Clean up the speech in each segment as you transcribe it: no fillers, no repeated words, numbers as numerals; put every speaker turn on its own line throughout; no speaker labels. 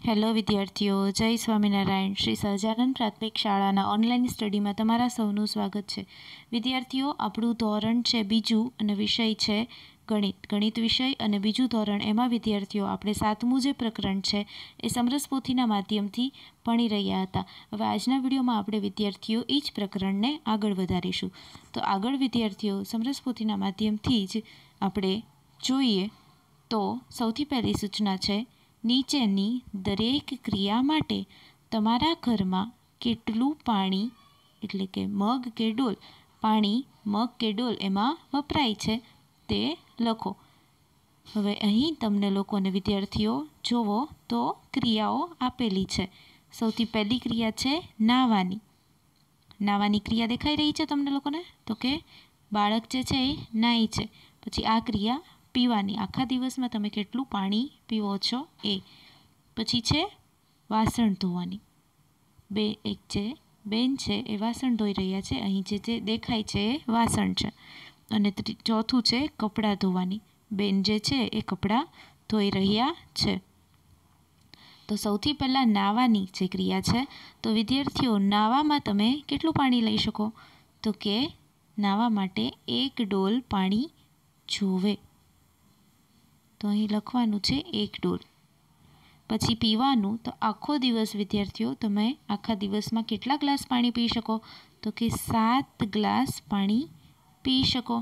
Hello વિદ્યાર્થીઓ, જય સ્વામિનારાયણ. શ્રી સહજાનંદ પ્રાથમિક શાળાના ઓનલાઈન સ્ટડીમાં તમારા સૌનું સ્વાગત છે. વિદ્યાર્થીઓ, આપણું ધોરણ છે બીજું અને વિષય છે ગણિત વિષય અને બીજું ધોરણ. એમાં વિદ્યાર્થીઓ આપણે 7મું જે પ્રકરણ છે એ સમરસ પોથીના માધ્યમથી ભણી રહ્યા હતા. હવે આજના વિડીયોમાં આપણે વિદ્યાર્થીઓ એ જ પ્રકરણને આગળ વધારીશું. તો આગળ વિદ્યાર્થીઓ સમરસ પોથીના માધ્યમથી જ આપણે જોઈએ તો સૌથી પહેલી સૂચના છે, નીચેની દરેક ક્રિયા માટે તમારા ઘરમાં કેટલું પાણી એટલે કે મગ કે ડોલ પાણી મગ કે ડોલ એમાં વપરાય છે તે લખો. હવે અહીં તમને લોકોને વિદ્યાર્થીઓ જોવો તો ક્રિયાઓ આપેલી છે. સૌથી પહેલી ક્રિયા છે નાહવાની. નાહવાની ક્રિયા દેખાઈ રહી છે તમને લોકોને? તો કે બાળક જે છે એ નાહી છે. પછી આ ક્રિયા પીવાની, આખા દિવસમાં તમે કેટલું પાણી પીવો છો એ. પછી છે વાસણ ધોવાની. એક જે બેન છે એ વાસણ ધોઈ રહ્યા છે. અહીં જે દેખાય છે એ વાસણ છે. અને ચોથું છે કપડાં ધોવાની. બેન જે છે એ કપડાં ધોઈ રહ્યા છે. તો સૌથી પહેલાં નાહવાની જે ક્રિયા છે, તો વિદ્યાર્થીઓ નાહવામાં તમે કેટલું પાણી લઈ શકો? તો કે નાહવા માટે 1 ડોલ પાણી જોવે. તો અહીં લખવાનું છે 1 ડોલ. પછી પીવાનું, તો આખો દિવસ વિદ્યાર્થીઓ તમે આખા દિવસમાં કેટલા ગ્લાસ પાણી પી શકો? તો કે 7 ગ્લાસ પાણી પી શકો.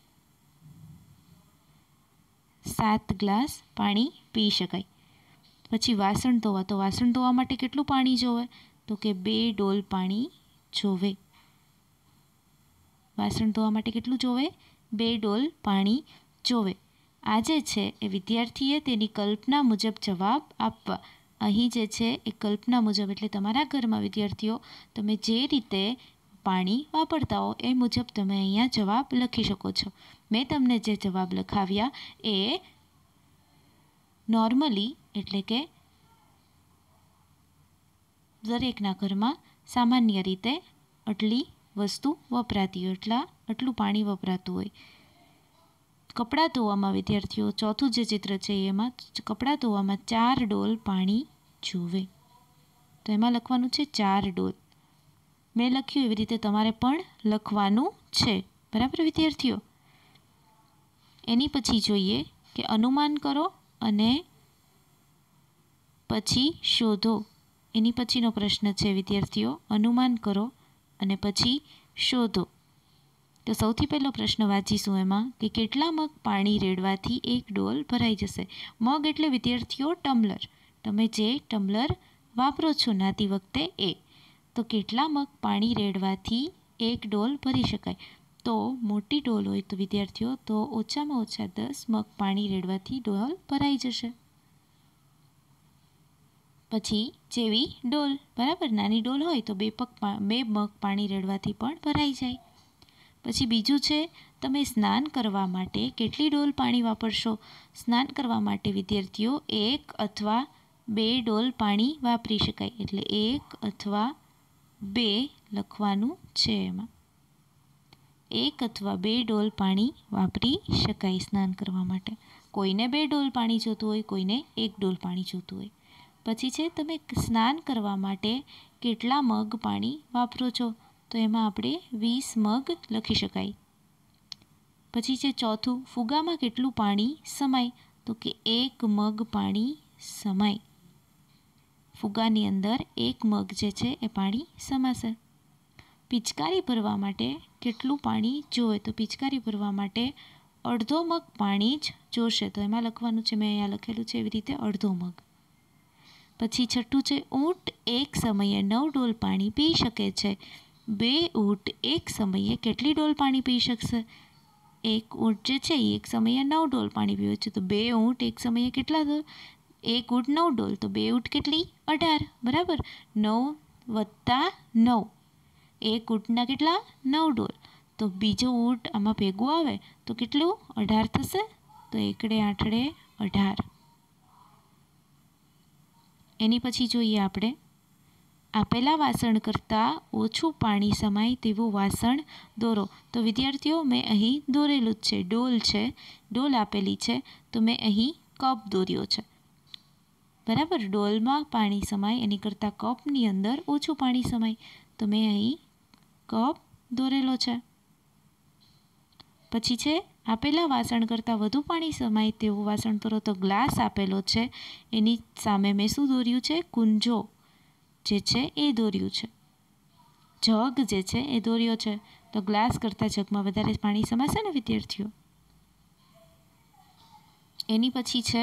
7 ગ્લાસ પાણી પી શકાય. પછી વાસણ ધોવા, તો વાસણ ધોવા માટે કેટલું પાણી જોવે? તો કે 2 ડોલ પાણી જોવે. વાસણ ધોવા માટે કેટલું જોવે? 2 ડોલ પાણી જોવે. આ જે છે એ વિદ્યાર્થીએ તેની કલ્પના મુજબ જવાબ આપવા. અહીં જે છે એ કલ્પના મુજબ એટલે તમારા ઘરમાં વિદ્યાર્થીઓ તમે જે રીતે પાણી વાપરતા હો એ મુજબ તમે અહીંયા જવાબ લખી શકો છો. મેં તમને જે જવાબ લખાવ્યા એ નોર્મલી એટલે કે દરેકના ઘરમાં સામાન્ય રીતે આટલી વસ્તુ વપરાતી હોય, આટલું પાણી વપરાતું હોય. કપડાં ધોવામાં વિદ્યાર્થીઓ ચોથું જે ચિત્ર છે એમાં કપડાં ધોવામાં 4 ડોલ પાણી જોવે. તો એમાં લખવાનું છે 4 ડોલ. મેં લખ્યું એવી રીતે તમારે પણ લખવાનું છે. બરાબર વિદ્યાર્થીઓ? એની પછી જોઈએ કે અનુમાન કરો અને પછી શોધો. એની પછીનો પ્રશ્ન છે વિદ્યાર્થીઓ, અનુમાન કરો અને પછી શોધો. તો સૌથી પહેલો પ્રશ્ન વાંચીશું એમાં કે કેટલા મગ પાણી રેડવાથી 1 ડોલ ભરાઈ જશે? મગ એટલે વિદ્યાર્થીઓ ટમ્બલર. તમે જે ટમ્બલર વાપરો છો નાતી વખતે એ. તો કેટલા મગ પાણી રેડવાથી 1 ડોલ ભરી શકાય? તો મોટી ડોલ હોય તો વિદ્યાર્થીઓ તો ઓછામાં ઓછા 10 મગ પાણી રેડવાથી ડોલ ભરાઈ જશે. પછી જેવી ડોલ, બરાબર, નાની ડોલ હોય તો 2 મગ પાણી રેડવાથી પણ ભરાઈ જાય. પછી બીજું છે, તમે સ્નાન કરવા માટે કેટલી ડોલ પાણી વાપરશો? સ્નાન કરવા માટે વિદ્યાર્થીઓ 1 અથવા 2 ડોલ પાણી વાપરી શકાય. એટલે 1 અથવા 2 લખવાનું છે એમાં. 1 અથવા 2 ડોલ પાણી વાપરી શકાય સ્નાન કરવા માટે. કોઈને 2 ડોલ પાણી જોતું હોય, કોઈને 1 ડોલ પાણી જોતું હોય. પછી છે તમે સ્નાન કરવા માટે કેટલા મગ પાણી વાપરો છો? તો એમાં આપણે 20 મગ લખી શકાય. પછી છે ચોથું, ફુગામાં કેટલું પાણી સમાય? તો કે 1 મગ પાણી સમાય. ફુગાની અંદર 1 મગ જે છે એ પાણી સમાશે. પિચકારી ભરવા માટે કેટલું પાણી જોઈએ? તો પિચકારી ભરવા માટે અડધો મગ પાણી જ જોશે. તો એમાં લખવાનું છે, મેં અહીંયા લખેલું છે એવી રીતે અડધો મગ. પછી છઠ્ઠું છે, ઊંટ એક સમયે 9 ડોલ પાણી પી શકે છે. 2 ઊંટ એક સમયે કેટલી ડોલ પાણી પી શકશે? એક ઊંટ જે છે એ એક સમયે 9 ડોલ પાણી પીવે છે. તો 2 ઊંટ એક સમયે કેટલા ડોલ? 1 ઊંટ 9 ડોલ, તો 2 ઊંટ કેટલી? 18. બરાબર, 9 + 9. 1 ઊંટના કેટલા? 9 ડોલ. તો બીજો ઊંટ આમાં ભેગું આવે તો કેટલું? 18 થશે. તો 1 8 18. એની પછી જોઈએ આપણે આપેલા વાસણ કરતાં ઓછું પાણી સમાય તેવું વાસણ દોરો. તો વિદ્યાર્થીઓ મેં અહીં દોરેલું જ છે, ડોલ છે, ડોલ આપેલી છે તો મેં અહીં કપ દોર્યો છે. બરાબર, ડોલમાં પાણી સમાય એની કરતાં કપની અંદર ઓછું પાણી સમાય, તો મેં અહીં કપ દોરેલો છે. પછી છે આપેલા વાસણ કરતાં વધુ પાણી સમાય તેવું વાસણ દોરો, તો ગ્લાસ આપેલો છે એની સામે મેં શું દોર્યું છે? કુંજો જે છે એ દોર્યું છે. જગ જે છે એ દોર્યો છે, તો ગ્લાસ કરતાં જગમાં વધારે પાણી સમાશે ને વિદ્યાર્થીઓ. એની પછી છે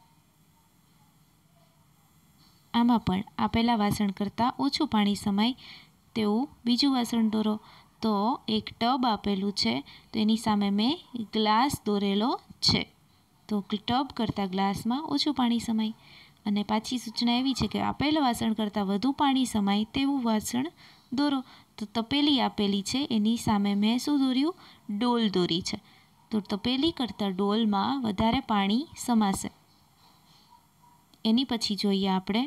આમાં પણ આપેલા વાસણ કરતાં ઓછું પાણી સમાય તેવું બીજું વાસણ દોરો, તો એક ટબ આપેલું છે તો એની સામે મેં ગ્લાસ દોરેલો છે, તો ટબ કરતાં ગ્લાસમાં ઓછું પાણી સમાય. અને પાછી સૂચના એવી છે કે આપેલા વાસણ કરતાં વધુ પાણી સમાય તેવું વાસણ દોરો, તો તપેલી આપેલી છે એની સામે મેં શું દોર્યું? ડોલ દોરી છે, તો તપેલી કરતાં ડોલમાં વધારે પાણી સમાશે. એની પછી જોઈએ આપણે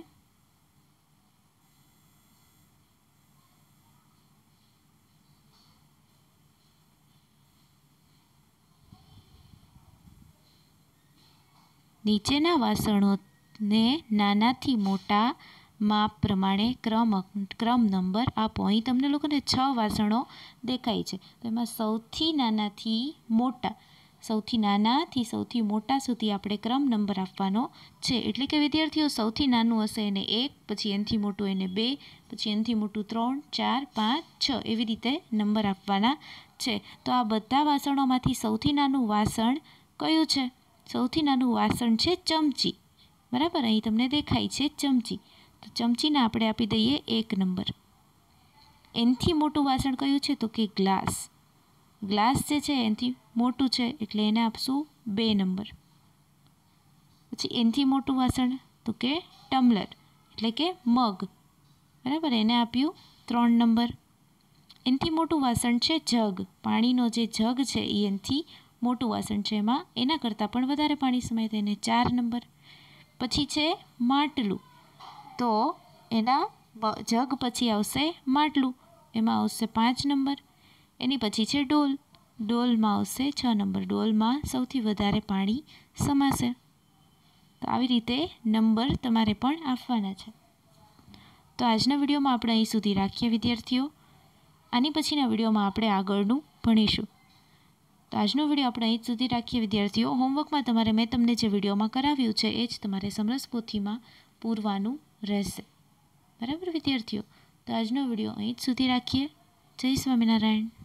નીચેના વાસણોને નાનાથી મોટા માપ પ્રમાણે ક્રમ નંબર આપો. અહીં તમને લોકોને 6 વાસણો દેખાય છે, તો એમાં સૌથી નાનાથી મોટા સુધી આપણે ક્રમ નંબર આપવાનો છે. એટલે કે વિદ્યાર્થીઓ સૌથી નાનું હશે એને 1, પછી એનાથી મોટું એને 2, પછી એનાથી મોટું 3, 4, 5, 6 એવી રીતે નંબર આપવાના છે. તો આ બધા વાસણોમાંથી સૌથી નાનું વાસણ કયું છે? સૌથી નાનું વાસણ છે ચમચી. બરાબર, અહીં તમને દેખાય છે ચમચી, તો ચમચીને આપણે આપી દઈએ 1 નંબર. એનાથી મોટું વાસણ કયું છે? તો કે ગ્લાસ. ગ્લાસ જે છે એનાથી મોટું છે એટલે એને આપશું 2 નંબર. પછી એનાથી મોટું વાસણ તો કે ટમ્બલર એટલે કે મગ. બરાબર, એને આપ્યું 3 નંબર. એનાથી મોટું વાસણ છે જગ. પાણીનો જે જગ છે એ એનાથી મોટું વાસણ છે, એના કરતાં પણ વધારે પાણી સમાય, તો એને 4 નંબર. પછી છે માટલું, તો એના જગ પછી આવશે માટલું, એમાં આવશે 5 નંબર. એની પછી છે ડોલ. ડોલમાં આવશે 6 નંબર. ડોલમાં સૌથી વધારે પાણી સમાશે. તો આવી રીતે નંબર તમારે પણ આપવાના છે. તો આજના વિડીયોમાં આપણે અહીં સુધી રાખીએ વિદ્યાર્થીઓ. આની પછીના વિડીયોમાં આપણે આગળનું ભણીશું. તો આજનો વિડીયો આપણે અહીં સુધી રાખીએ વિદ્યાર્થીઓ. હોમવર્કમાં તમારે મેં તમને જે વિડીયોમાં કરાવ્યું છે એ જ તમારે સમરસ પોથીમાં પૂરવાનું રહેશે. બરાબર વિદ્યાર્થીઓ, તો આજનો વિડીયો અહીં જ સુધી રાખીએ. જય સ્વામિનારાયણ.